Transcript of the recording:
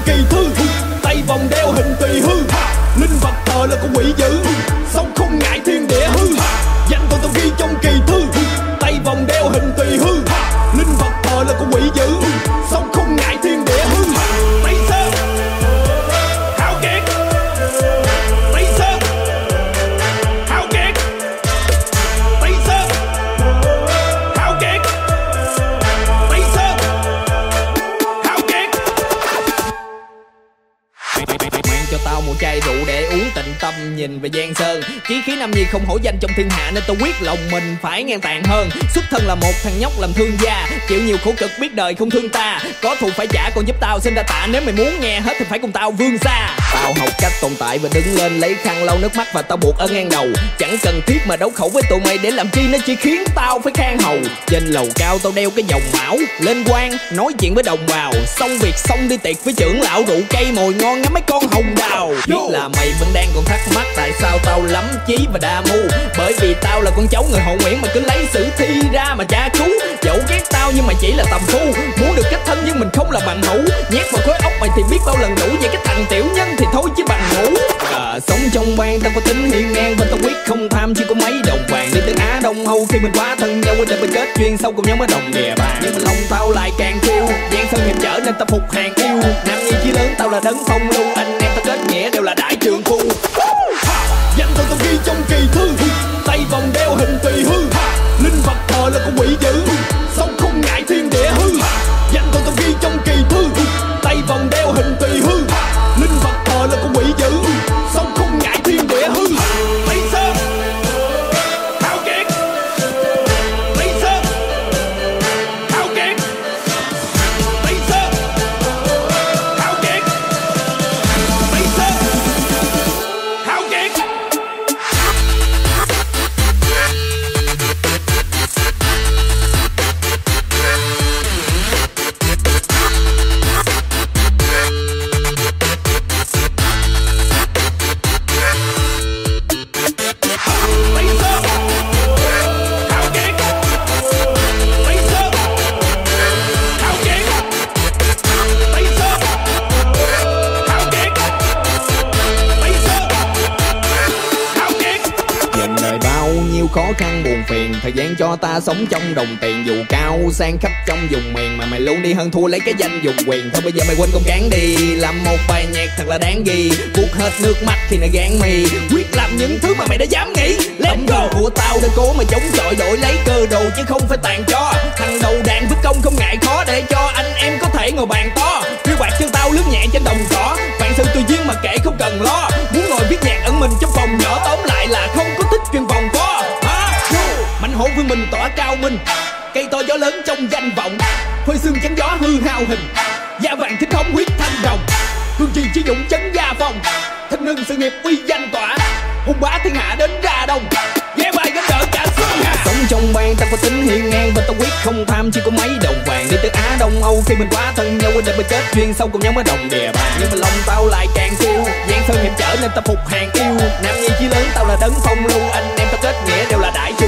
kỳ thư, tay vòng đeo hình tùy hư, linh vật thờ là con quỷ dữ, sống không ngại thiên địa hư. Danh tôi ghi trong kỳ thư, tay vòng đeo hình tùy hư, linh vật thờ là con quỷ dữ, sống không ngại thiên địa hư. Tây Sơn hào kiệt, Tây Sơn hào kiệt, Tây Sơn hào kiệt, Tây Sơn hào kiệt. Mang cho tao một chai rượu để uống tịnh tâm, nhìn về Giang Sơn chí khí năm nhi không hổ danh trong thiên hạ, nên tao quyết lòng mình phải ngang tàn hơn. Xuất thân là một thằng nhóc làm thương gia, chịu nhiều khổ cực biết đời không thương ta, có thù phải trả còn giúp tao xin ra tạ, nếu mày muốn nghe hết thì phải cùng tao vươn xa. Tao học cách tồn tại và đứng lên, lấy khăn lau nước mắt và tao buộc ở ngang đầu, chẳng cần thiết mà đấu khẩu với tụi mày để làm chi, nó chỉ khiến tao phải khang hầu. Trên lầu cao tao đeo cái vòng mão, lên quan nói chuyện với đồng bào, xong việc xong đi tiệc với trưởng lão, rượu cây mồi ngon ngắm mấy con hồng đào. Biết là mày vẫn đang còn thắc mắc tại sao tao lắm chí và đa mưu, bởi vì tao là con cháu người họ Nguyễn mà cứ lấy sử thi ra mà tra cứu. Dẫu ghét tao nhưng mà chỉ là tầm phu, muốn được kết thân nhưng mình không là bằng hữu, nhét vào khối óc mày thì biết bao lần đủ, vậy cái thằng tiểu nhân thì thôi chứ bằng ngủ. Sống trong bang tao có tính hiên ngang và tao quyết không tham chỉ có mấy đồng vàng, đi từ Á Đông Âu khi mình quá thân nhau để mình kết duyên sau cùng nhau mới đồng địa bàn. Nhưng mà lòng tao lại càng kêu Giang Sơn hiệp trở nên tao phục hàng yêu, nam nhi chí lớn tao là đấng phong lưu, anh em tao kết nghĩa đều là đại trượng phu. Danh tôi ghi trong kỳ thư, tay vòng đeo hình tùy hư, linh vật thờ là con quỷ dữ, sống không ngại thiên địa hư. Danh tôi ghi trong kỳ thư, tay vòng đeo hình tùy hư, linh vật thờ là con quỷ dữ, sống không ngại thiên địa hư. Tây Sơn hào kiệt, Tây Sơn hào kiệt, Tây Sơn hào kiệt, Tây Sơn hào kiệt. Khó khăn buồn phiền, thời gian cho ta sống trong đồng tiền, dù cao sang khắp trong vùng miền mà mày luôn đi hơn thua lấy cái danh dùng quyền. Thôi bây giờ mày quên con cán đi, làm một bài nhạc thật là đáng ghi, buốt hết nước mắt khi nó gán mi, quyết làm những thứ mà mày đã dám nghĩ. Let's go của tao để cố mà chống chọi, đổi lấy cơ đồ chứ không phải tàn cho. Thằng đầu đàn với công không ngại khó, để cho anh em có thể ngồi bàn to. Phiêu bạc chân tao lướt nhẹ trên đồng cỏ, vạn sự tùy duyên mà kể không cần lo. Muốn ngồi viết nhạc ẩn mình trong phòng nhỏ, tóm lại là không có thích chuyên vòng vo. Mạnh hổ vương mình tỏa cao minh, cây to gió lớn trong danh vọng, phơi xương chắn gió hư hao hình, da vàng thích hống huyết thanh rồng, cương trì chi dũng chấn gia phong, thân ngân sự nghiệp uy danh tỏa, hùng bá thiên hạ đến ra đông, ghé vai gánh đỡ cả xuân hà. Sống trong bang tao có tính hiên ngang và tao quyết không tham chỉ có mấy đồng vàng, đi từ Á Đông Âu khi mình quá thân nhau để mình kết duyên sau cùng nhau mới đồng địa bàn. Nhưng mà lòng tao lại càng kêu Giang Sơn hiệp trở nên tao phục hàng yêu, nam nhi chí lớn tao là đấng phong lưu, anh em tao kết nghĩa đều là đại